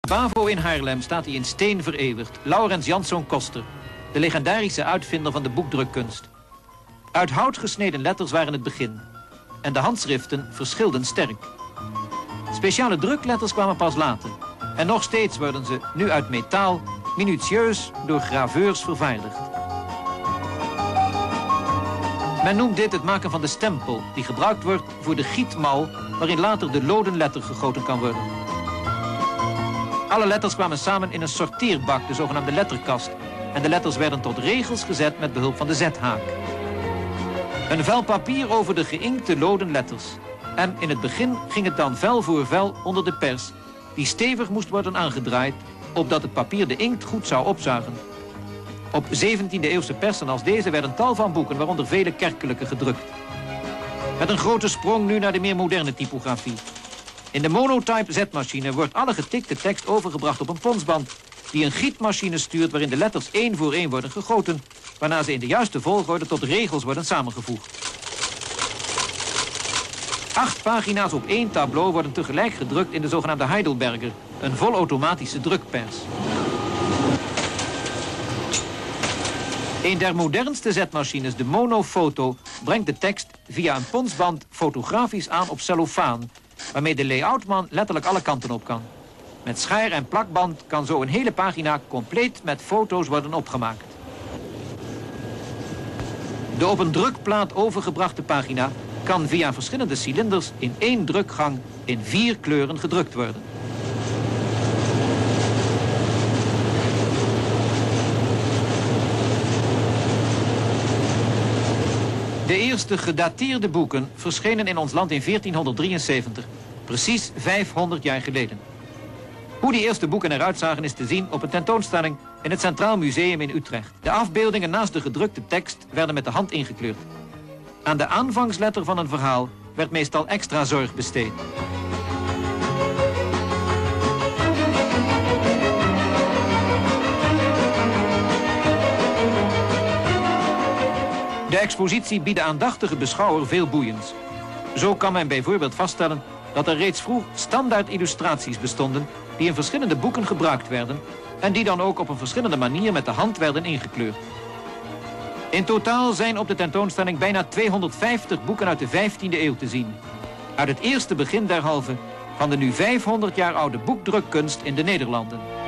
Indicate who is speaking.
Speaker 1: Bavo in Haarlem staat hij in steen vereeuwigd. Laurens Janszoon Koster, de legendarische uitvinder van de boekdrukkunst. Uit hout gesneden letters waren het begin. En de handschriften verschilden sterk. Speciale drukletters kwamen pas later. En nog steeds worden ze, nu uit metaal, minutieus door graveurs vervaardigd. Men noemt dit het maken van de stempel, die gebruikt wordt voor de gietmal, waarin later de loden letter gegoten kan worden. Alle letters kwamen samen in een sorteerbak, de zogenaamde letterkast. En de letters werden tot regels gezet met behulp van de zethaak. Een vel papier over de geïnkte loden letters. En in het begin ging het dan vel voor vel onder de pers, die stevig moest worden aangedraaid, opdat het papier de inkt goed zou opzuigen. Op 17e-eeuwse persen als deze werden tal van boeken, waaronder vele kerkelijke, gedrukt. Met een grote sprong nu naar de meer moderne typografie. In de monotype zetmachine wordt alle getikte tekst overgebracht op een ponsband, die een gietmachine stuurt waarin de letters één voor één worden gegoten, waarna ze in de juiste volgorde tot regels worden samengevoegd. 8 pagina's op 1 tableau worden tegelijk gedrukt in de zogenaamde Heidelberger, een volautomatische drukpers. Een der modernste zetmachines, de monofoto, brengt de tekst via een ponsband fotografisch aan op cellofaan, waarmee de layoutman letterlijk alle kanten op kan. Met schaar- en plakband kan zo een hele pagina compleet met foto's worden opgemaakt. De op een drukplaat overgebrachte pagina kan via verschillende cilinders in 1 drukgang in 4 kleuren gedrukt worden. De eerste gedateerde boeken verschenen in ons land in 1473, precies 500 jaar geleden. Hoe die eerste boeken eruit zagen is te zien op een tentoonstelling in het Centraal Museum in Utrecht. De afbeeldingen naast de gedrukte tekst werden met de hand ingekleurd. Aan de aanvangsletter van een verhaal werd meestal extra zorg besteed. De expositie biedt de aandachtige beschouwer veel boeiends. Zo kan men bijvoorbeeld vaststellen dat er reeds vroeg standaard illustraties bestonden die in verschillende boeken gebruikt werden en die dan ook op een verschillende manier met de hand werden ingekleurd. In totaal zijn op de tentoonstelling bijna 250 boeken uit de 15e eeuw te zien. Uit het eerste begin derhalve van de nu 500 jaar oude boekdrukkunst in de Nederlanden.